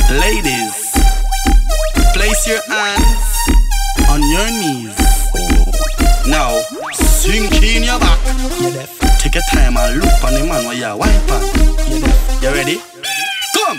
Ladies, place your hands on your knees. Now, sink in your back. Take your time and look on the man while you're wiping. You ready? Come.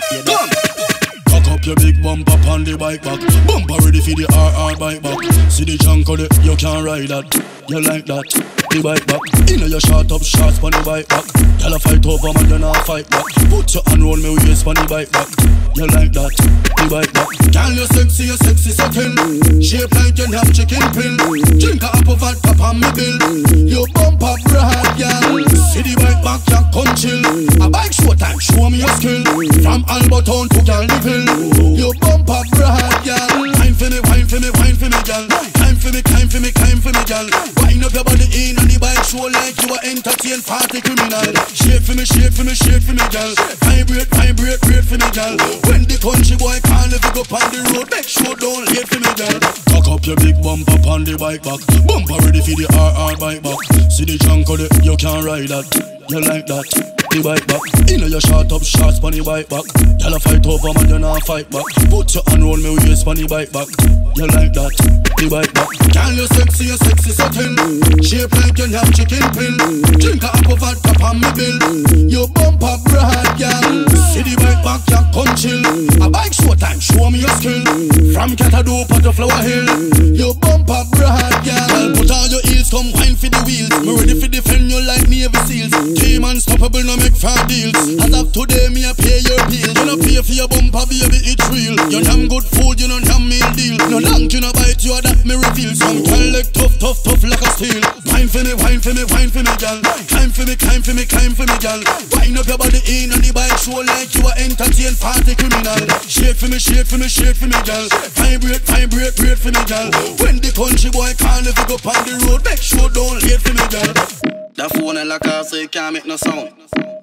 Cock up your big bumper on the bike back. Bumper ready for the RR bike back. See the junk of it, you can't ride that. You like that? The bike back. Inna your short up shots on the bike back. Y'all fight over man, you not fight back. Put your hand round me waist on the bike back. You like that? The bike back. Girl, you sexy sucking. Shape like you have chicken pill. Drink a apple vodka on me bill. You bump up broad, girl. See the bike back, you come chill. A bike show time, show me your skill. From Alberton to Galliville. You bump up broad, girl. Time for me, girl. Time for me, girl. Wind up your body in on the bike show like you are entertain party criminal. Shake for me, girl. Vibrate for me, girl. When the country boy call if you go on the road, make sure don't late for me, girl. Cock up your big bumper on the bike back. Bumper ready for the RR bike back. See the junk of it, you can't ride that. You like that? The bike back. Inna your short up shots on the bike back. Y'all fight over man, you not fight back. Put your hand round me waist on the bike back. You like that? The bike back. Girl, you sexy sucking. Shape like you have chicken pill. Drink a apple vodka on me bill. You bump up broad, girl. See the bike back, you come chill. A bike show time, show me your skill. From Catado to Flower Hill. You bump up broad, girl. Put all your heels, come wine for the wheels. Me ready for defend you like Navy Seals. Team unstoppable, no make fair deals. As of today, me a pay your bills. You no pay for your bumper, baby, it's real. You damn good food, you no damn meal deal. No long, you no bite, you that me reveal. Some girl like tough like a steel. Wine for me, girl. Climb for me, girl. Wind up your body in on the bike show like you are entertain party criminal. Shake for me, girl. Vibrate for me, girl. When the country boy call if you go on the road, make sure don't late for me, girl. The phone in la car so you can't make no sound.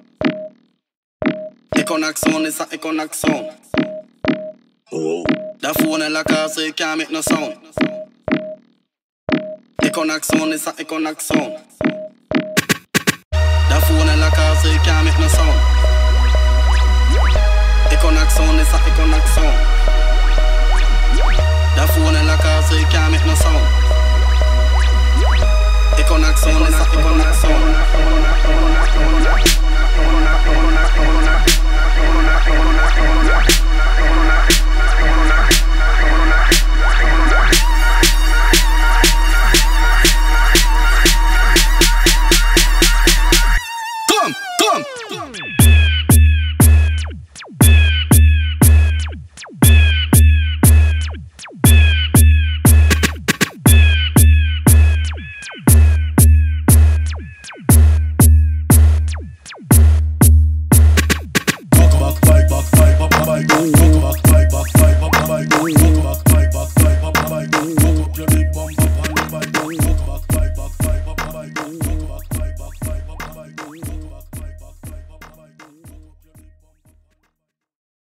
Equiknoxx sound is a Equiknoxx sound. The phone in la car so you can't make no sound. Equiknoxx sound is a Equiknoxx sound. The phone in la car so you can't make no sound. Equiknoxx sound is a Equiknoxx sound. The phone in la car so you can't make no sound. Equiknoxx sound is a Equiknoxx sound.